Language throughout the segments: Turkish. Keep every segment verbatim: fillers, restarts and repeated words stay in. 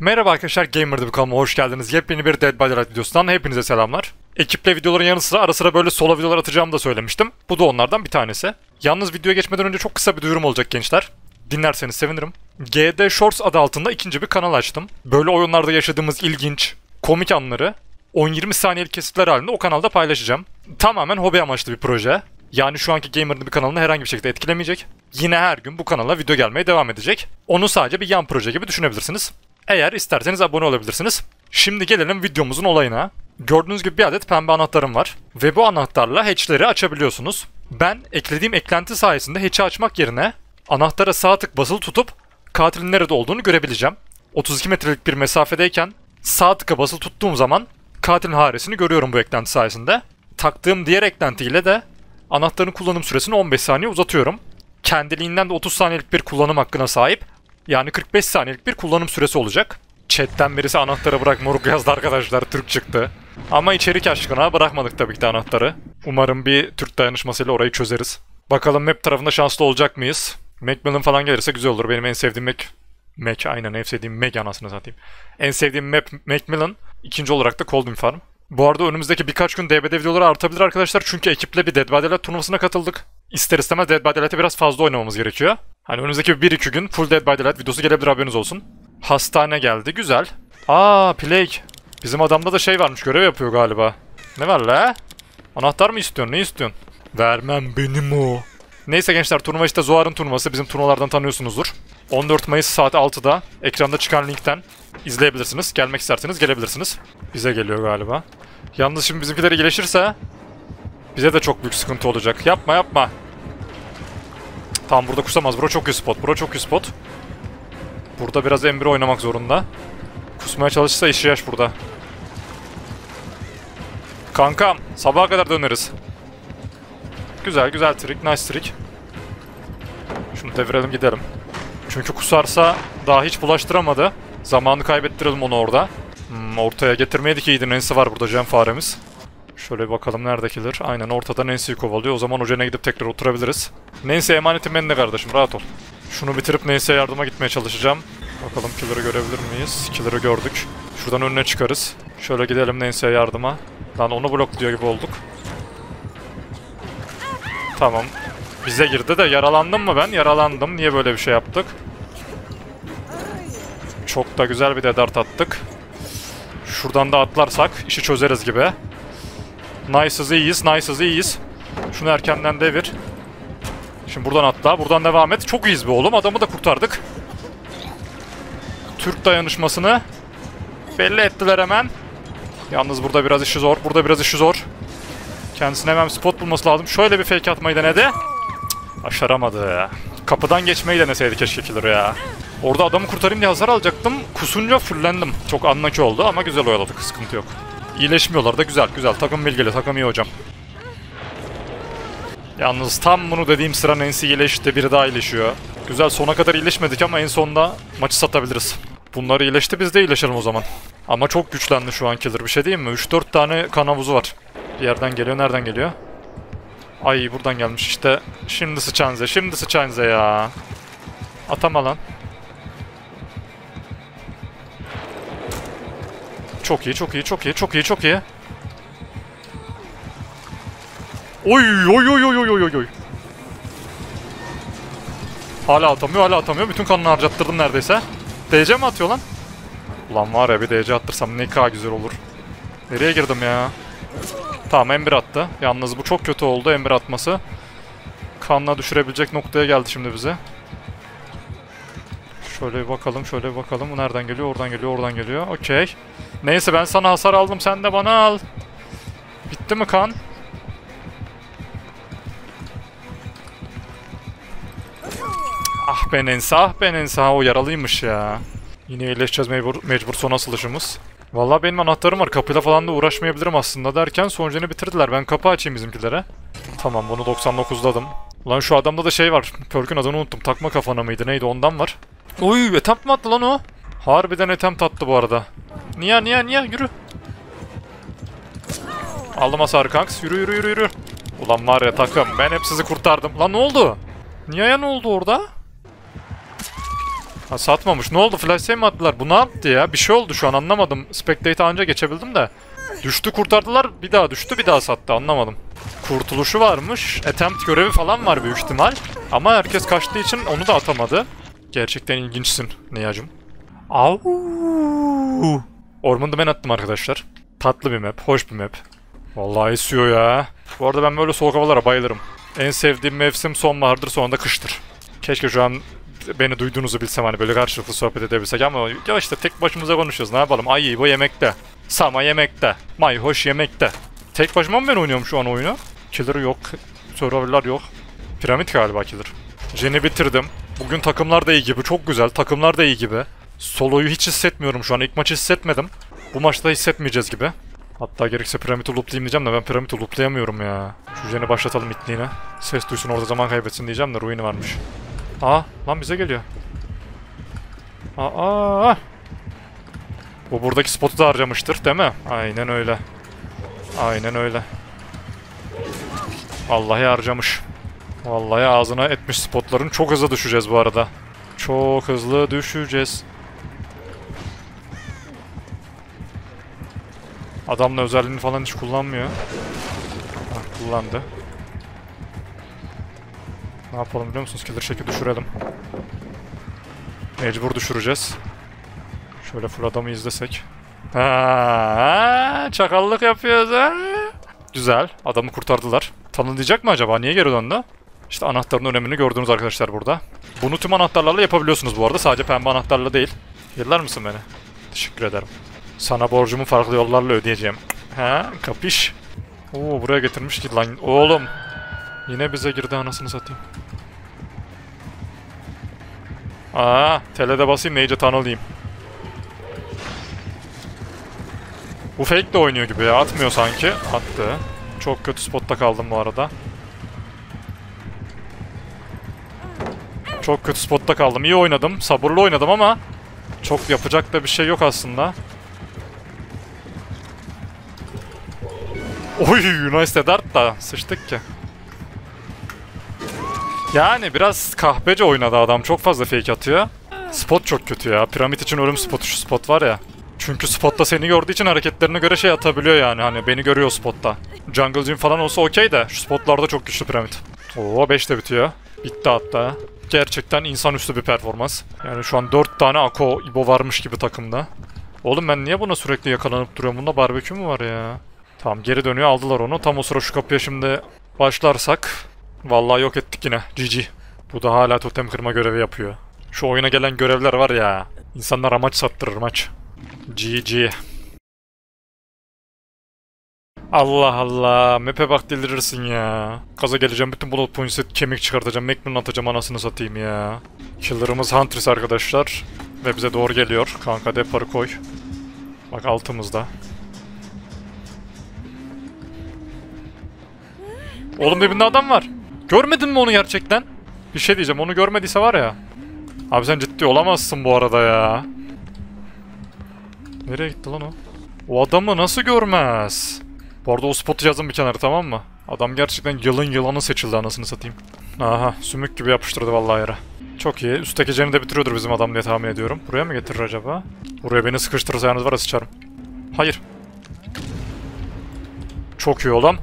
Merhaba arkadaşlar, Gamer'da bir kanalıma hoş geldiniz. Yepyeni bir Dead by Daylight videosundan hepinize selamlar. Ekiple videoların yanı sıra ara sıra böyle solo videolar atacağımı da söylemiştim. Bu da onlardan bir tanesi. Yalnız videoya geçmeden önce çok kısa bir duyurum olacak gençler. Dinlerseniz sevinirim. G D Shorts adı altında ikinci bir kanal açtım. Böyle oyunlarda yaşadığımız ilginç, komik anları on yirmi saniyelik kesitler halinde o kanalda paylaşacağım. Tamamen hobi amaçlı bir proje. Yani şu anki Gamer'da bir kanalını herhangi bir şekilde etkilemeyecek. Yine her gün bu kanala video gelmeye devam edecek. Onu sadece bir yan proje gibi düşünebilirsiniz. Eğer isterseniz abone olabilirsiniz. Şimdi gelelim videomuzun olayına. Gördüğünüz gibi bir adet pembe anahtarım var. Ve bu anahtarla hatch'leri açabiliyorsunuz. Ben eklediğim eklenti sayesinde hatch'i açmak yerine anahtara sağ tık basılı tutup katilin nerede olduğunu görebileceğim. otuz iki metrelik bir mesafedeyken sağ tıka basılı tuttuğum zaman katilin haresini görüyorum bu eklenti sayesinde. Taktığım diğer eklentiyle de anahtarın kullanım süresini on beş saniye uzatıyorum. Kendiliğinden de otuz saniyelik bir kullanım hakkına sahip. Yani kırk beş saniyelik bir kullanım süresi olacak. Chat'ten birisi anahtarı bırak moruk yazdı arkadaşlar, Türk çıktı. Ama içerik aşkına bırakmadık tabii ki de anahtarı. Umarım bir Türk dayanışmasıyla orayı çözeriz. Bakalım map tarafında şanslı olacak mıyız? Macmillan falan gelirse güzel olur. Benim en sevdiğim Mac... Mac aynen en sevdiğim Mac anasını satayım. En sevdiğim map Macmillan. İkinci olarak da Colding Farm. Bu arada önümüzdeki birkaç gün D B D videoları artabilir arkadaşlar. Çünkü ekiple bir Dead by Daylight turnuvasına katıldık. İster istemez Dead by Daylight'e biraz fazla oynamamız gerekiyor. Hani önümüzdeki bir iki gün full Dead by Daylight videosu gelebilir, haberiniz olsun. Hastane geldi, güzel. Aa, Plague. Bizim adamda da şey varmış, görev yapıyor galiba. Ne var la? Anahtar mı istiyorsun, ne istiyorsun? Vermem, benim o. Neyse gençler, turnuva işte Zoar'ın turnuvası, bizim turnuvalardan tanıyorsunuzdur. on dört Mayıs saat altıda ekranda çıkan linkten izleyebilirsiniz. Gelmek isterseniz gelebilirsiniz. Bize geliyor galiba. Yalnız şimdi bizimkiler iyileşirse bize de çok büyük sıkıntı olacak. Yapma yapma. Tamam, burada kusamaz. Bura çok iyi spot. Bura çok iyi spot. Burada biraz Ember oynamak zorunda. Kusmaya çalışırsa işi yaş burada. Kankam, sabaha kadar döneriz. Güzel güzel trik. Nice trik. Şunu devirelim gidelim. Çünkü kusarsa daha hiç bulaştıramadı. Zamanı kaybettirelim onu orada. Hmm, ortaya getirmeydik, iyiydi. Nancy var burada, Cem faremiz. Şöyle bir bakalım nerede killer. Aynen ortada Nancy'yi kovalıyor. O zaman ocağına gidip tekrar oturabiliriz. Nancy emanetim bende kardeşim, rahat ol. Şunu bitirip Nancy'ye yardıma gitmeye çalışacağım. Bakalım killer'ı görebilir miyiz? Killer'ı gördük. Şuradan önüne çıkarız. Şöyle gidelim Nancy'ye yardıma. Lan onu blokluyor gibi olduk. Tamam. Bize girdi de yaralandım mı ben? Yaralandım. Niye böyle bir şey yaptık? Çok da güzel bir dedart attık. Şuradan da atlarsak işi çözeriz gibi. Nice'ız iyiyiz. Nice'ız iyiyiz. Şunu erkenden devir. Şimdi buradan atla. Buradan devam et. Çok iyiyiz be oğlum. Adamı da kurtardık. Türk dayanışmasını belli ettiler hemen. Yalnız burada biraz işi zor. Burada biraz işi zor. Kendisine hemen spot bulması lazım. Şöyle bir fake atmayı denedi. Cık, başaramadı. Kapıdan geçmeyi deneseydi keşke killer ya. Orada adamı kurtarayım diye hasar alacaktım. Kusunca fullendim. Çok anlaki oldu ama güzel oyaladık. Sıkıntı yok. İyileşmiyorlar da güzel güzel. Takım bilgili. Takım iyi hocam. Yalnız tam bunu dediğim sıra Nancy iyileşti. Biri daha iyileşiyor. Güzel, sona kadar iyileşmedik ama en sonunda maçı satabiliriz. Bunlar iyileşti, biz de iyileşelim o zaman. Ama çok güçlendi şu an killer, bir şey diyeyim mi? üç dört tane kan havuzu var. Bir yerden geliyor. Nereden geliyor? Ay, buradan gelmiş işte. Şimdi sıçanze. Şimdi sıçanze ya. Atama lan. Çok iyi, çok iyi, çok iyi, çok iyi, çok iyi. Oy oy oy oy oy oy oy. Hala atamıyor, hala atamıyor. Bütün kanını harcattırdım neredeyse. D C mi atıyor lan? Ulan var ya, bir D C attırsam ne kadar güzel olur. Nereye girdim ya? Tamam, Ember attı. Yalnız bu çok kötü oldu, Ember atması. Kanla düşürebilecek noktaya geldi şimdi bize. Şöyle bir bakalım, şöyle bir bakalım. Bu nereden geliyor? Oradan geliyor, oradan geliyor. Okey. Neyse, ben sana hasar aldım, sen de bana al. Bitti mi kan? Ah be Nancy, ah be Nancy. O yaralıymış ya. Yine iyileşeceğiz mecbur, mecbur son asılışımız. Vallahi benim anahtarım var. Kapıyla falan da uğraşmayabilirim aslında derken sonucunu bitirdiler. Ben kapı açayım bizimkilere. Tamam, bunu doksan dokuzladım. Ulan şu adamda da şey var. Perk'ün adını unuttum. Takma kafana mıydı? Neydi? Ondan var. Uy, attempt mi attı lan o? Harbiden attempt attı bu arada. Niye niye niye? Yürü. Aldım hasarı kanks. Yürü yürü yürü yürü. Ulan var ya takım. Ben hep sizi kurtardım. Lan ne oldu? Niye ya, ne oldu orada? Ha satmamış. Ne oldu? Flash save mi attılar? Bu ne yaptı ya? Bir şey oldu şu an anlamadım. Spectate'e anca geçebildim de. Düştü kurtardılar. Bir daha düştü bir daha sattı. Anlamadım. Kurtuluşu varmış. Attempt görevi falan var büyük ihtimal. Ama herkes kaçtığı için onu da atamadı. Gerçekten ilginçsin Niyacım. Au. Orman'da ben attım arkadaşlar. Tatlı bir map. Hoş bir map. Vallahi esiyor ya. Bu arada ben böyle soğuk havalara bayılırım. En sevdiğim mevsim sonbahardır, sonra da kıştır. Keşke şu an beni duyduğunuzu bilsem, hani böyle karşılıklı sohbet edebilsek ama ya işte tek başımıza konuşuyoruz, ne yapalım. Ay bu yemekte. Sama yemekte. Mayhoş yemekte. Tek başıma mı ben oynuyorum şu an oyunu? Killer yok. Survivor'lar yok. Piramit galiba killer. Jen'i bitirdim. Bugün takımlar da iyi gibi. Çok güzel. Takımlar da iyi gibi. Solo'yu hiç hissetmiyorum şu an. İlk maçı hissetmedim. Bu maçta hissetmeyeceğiz gibi. Hatta gerekirse piramidi looplayayım diyeceğim de ben piramidi looplayamıyorum ya. Şu Jen'i başlatalım itliğine. Ses duysun orada, zaman kaybetsin diyeceğim de ruini varmış. Aa lan bize geliyor. Aa. Bu buradaki spotu da harcamıştır değil mi? Aynen öyle. Aynen öyle. Vallahi harcamış. Vallahi ağzına etmiş spotların. Çok hızlı düşeceğiz bu arada. Çok hızlı düşeceğiz. Adamla özelliğini falan hiç kullanmıyor. Hah, kullandı. Ne yapalım biliyor musunuz? Killer şekil düşürelim. Mecbur düşüreceğiz. Şöyle full adamı izlesek. Ha, çakallık yapıyoruz ha. Güzel. Adamı kurtardılar. Tanıdayacak mı acaba? Niye geri döndü? İşte anahtarın önemini gördünüz arkadaşlar burada. Bunu tüm anahtarlarla yapabiliyorsunuz bu arada. Sadece pembe anahtarla değil. Yıllar mısın beni? Teşekkür ederim. Sana borcumu farklı yollarla ödeyeceğim. Ha, kapış. Oo, buraya getirmiş ki lan. Oğlum. Yine bize girdi, anasını satayım. Aa, telede basayım da iyice tanılayım. Bu fake de oynuyor gibi ya. Atmıyor sanki. Attı. Çok kötü spotta kaldım bu arada. Çok kötü spotta kaldım. İyi oynadım. Sabırlı oynadım ama çok yapacak da bir şey yok aslında. Oy, nice dart da sıçtık ki. Yani biraz kahpece oynadı adam. Çok fazla fake atıyor. Spot çok kötü ya. Piramit için ölüm spotu şu spot var ya. Çünkü spotta seni gördüğü için hareketlerine göre şey atabiliyor yani. Hani beni görüyor spotta. Jungle Gym falan olsa okey de şu spotlarda çok güçlü piramit. Oo, beş de bitiyor. Bitti hatta. Gerçekten insanüstü bir performans. Yani şu an dört tane Ako, İbo varmış gibi takımda. Oğlum ben niye buna sürekli yakalanıp duruyorum? Bunda barbekü mü var ya? Tamam, geri dönüyor, aldılar onu. Tam o sıra şu kapıya şimdi başlarsak vallahi yok ettik yine. G G. Bu da hala totem kırma görevi yapıyor. Şu oyuna gelen görevler var ya. İnsanlar amaç sattırır maç. G G. Allah Allah. Map'e bak, delirirsin ya. Gaza geleceğim, bütün bullet points'e kemik çıkartacağım. Magnum atacağım, anasını satayım ya. Killer'ımız Huntress arkadaşlar. Ve bize doğru geliyor. Kanka deparı koy. Bak altımızda. Oğlum dibinde adam var. Görmedin mi onu gerçekten? Bir şey diyeceğim, onu görmediyse var ya. Abi sen ciddi olamazsın bu arada ya. Nereye gitti lan o? O adamı nasıl görmez? Bu arada o spotu yazın bir kenara, tamam mı? Adam gerçekten yılın yılanı seçildi, anasını satayım. Aha, sümük gibi yapıştırdı vallahi yere. Çok iyi. Üstteki Jen'i de bitiriyordur bizim adam diye tahmin ediyorum. Buraya mı getirir acaba? Buraya beni sıkıştırırsa yalnız var ya, sıçarım. Hayır. Çok iyi oğlum.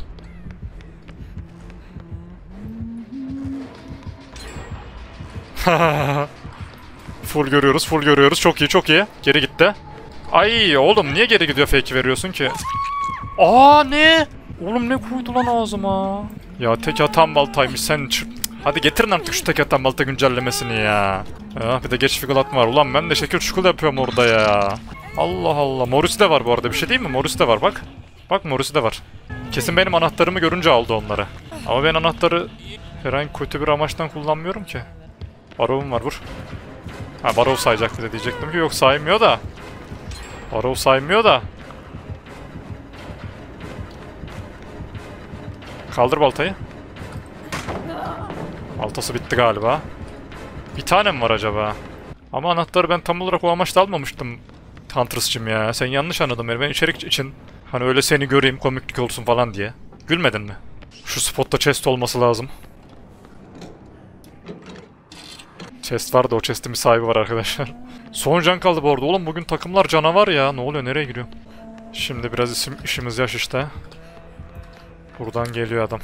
Full görüyoruz, full görüyoruz. Çok iyi, çok iyi. Geri gitti. Ay oğlum, niye geri gidiyor, fake veriyorsun ki? Aa ne? Oğlum ne koydu lan ağzıma? Ya tek atan baltaymış sen. Hadi getirin artık şu tek atan balta güncellemesini ya. Ya bir de geç figül atma var. Ulan ben de şekil çukur yapıyorum orada ya. Allah Allah. Morisi de var bu arada, bir şey değil mi? Morisi de var bak. Bak Morisi de var. Kesin benim anahtarımı görünce aldı onları. Ama ben anahtarı herhangi kötü bir amaçtan kullanmıyorum ki. Barov'um var, vur. Ha, Barov sayacak bir de diyecektim ki, yok saymıyor da. Barov saymıyor da. Kaldır baltayı. Baltası bitti galiba. Bir tane mi var acaba? Ama anahtarı ben tam olarak o amaçla almamıştım. Huntress'cım ya. Sen yanlış anladın beni. Ben içerik için hani öyle seni göreyim, komiklik olsun falan diye. Gülmedin mi? Şu spotta chest olması lazım. Chest var da o chest'in bir sahibi var arkadaşlar. Son can kaldı bu arada. Oğlum bugün takımlar canavar ya. Ne oluyor? Nereye giriyor? Şimdi biraz isim, işimiz yaş işte. Buradan geliyor adam.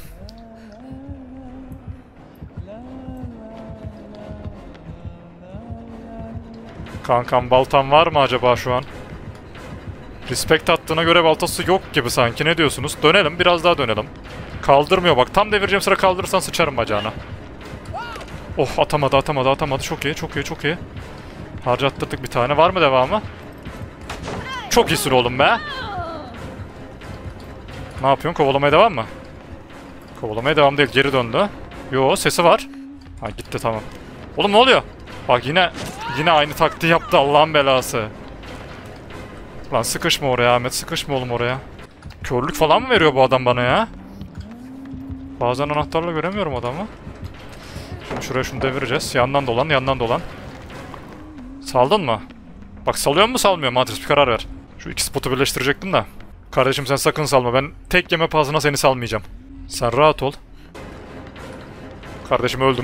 Kankam baltan var mı acaba şu an? Respect attığına göre baltası yok gibi sanki. Ne diyorsunuz? Dönelim. Biraz daha dönelim. Kaldırmıyor bak. Tam devireceğim sıra kaldırırsan sıçarım bacağına. Oh atamadı atamadı atamadı. Çok iyi çok iyi çok iyi. Harcattırdık bir tane. Var mı devamı? Çok iyisin oğlum be. Ne yapıyorsun? Kovalamaya devam mı? Kovalamaya devam değil. Geri döndü. Yo sesi var. Ha gitti tamam. Oğlum ne oluyor? Bak yine yine aynı taktiği yaptı Allah'ın belası. Lan sıkışma oraya Ahmet. Sıkışma oğlum oraya. Körlük falan mı veriyor bu adam bana ya? Bazen anahtarla göremiyorum adamı. Şimdi şuraya şunu devireceğiz. Yandan dolan, yandan dolan. Saldın mı? Bak salıyor mu salmıyor mu? Adres bir karar ver. Şu iki spotu birleştirecektim de. Kardeşim sen sakın salma. Ben tek yeme pahasına seni salmayacağım. Sen rahat ol. Kardeşim öldüm.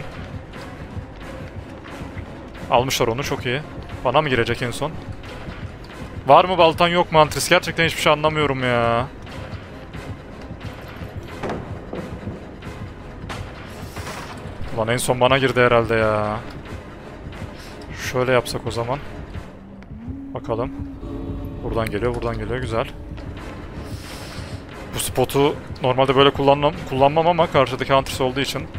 Almışlar onu çok iyi. Bana mı girecek en son? Var mı baltan yok mu Antris? Gerçekten hiçbir şey anlamıyorum ya. Ulan en son bana girdi herhalde ya. Şöyle yapsak o zaman. Bakalım. Buradan geliyor, buradan geliyor. Güzel. Bu spotu normalde böyle kullanmam, kullanmam ama karşıdaki Huntress olduğu için.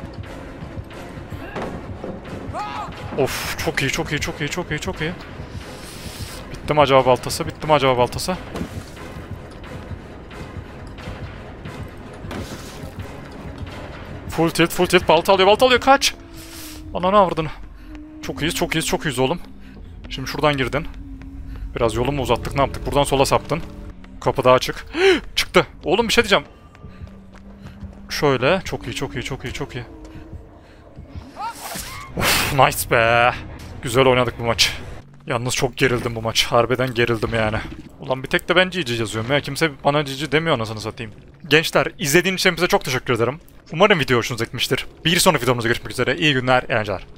Of çok iyi, çok iyi, çok iyi, çok iyi, çok iyi. Bitti mi acaba baltası? Bitti mi acaba baltası? Full tilt, full tilt. Balta alıyor, balta alıyor. Kaç! Ananı avradını. Çok iyiyiz, çok iyiyiz, çok iyiyiz oğlum. Şimdi şuradan girdin. Biraz yolu mu uzattık, ne yaptık? Buradan sola saptın. Kapı daha açık. Çıktı. Oğlum bir şey diyeceğim. Şöyle. Çok iyi, çok iyi, çok iyi, çok iyi. Of, nice be. Güzel oynadık bu maç. Yalnız çok gerildim bu maç. Harbiden gerildim yani. Ulan bir tek de ben G G yazıyorum ya. Kimse bana G G demiyor anasını satayım. Gençler izlediğiniz için size çok teşekkür ederim. Umarım video hoşunuza gitmiştir. Bir sonraki videomuzda görüşmek üzere. İyi günler, eğlenceler.